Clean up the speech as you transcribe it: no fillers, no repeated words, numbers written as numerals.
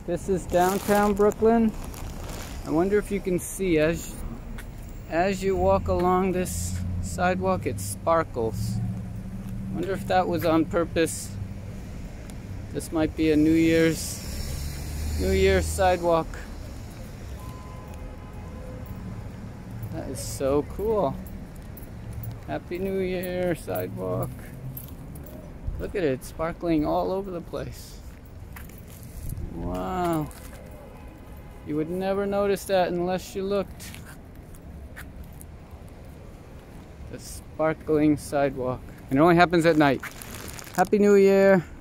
This is downtown Brooklyn. I wonder if you can see as you walk along this sidewalk, it sparkles. I wonder if that was on purpose. This might be a New Year's sidewalk. That is so cool. Happy New Year sidewalk. Look at it, sparkling all over the place. Wow. You would never notice that unless you looked. The sparkling sidewalk. And it only happens at night. Happy New Year.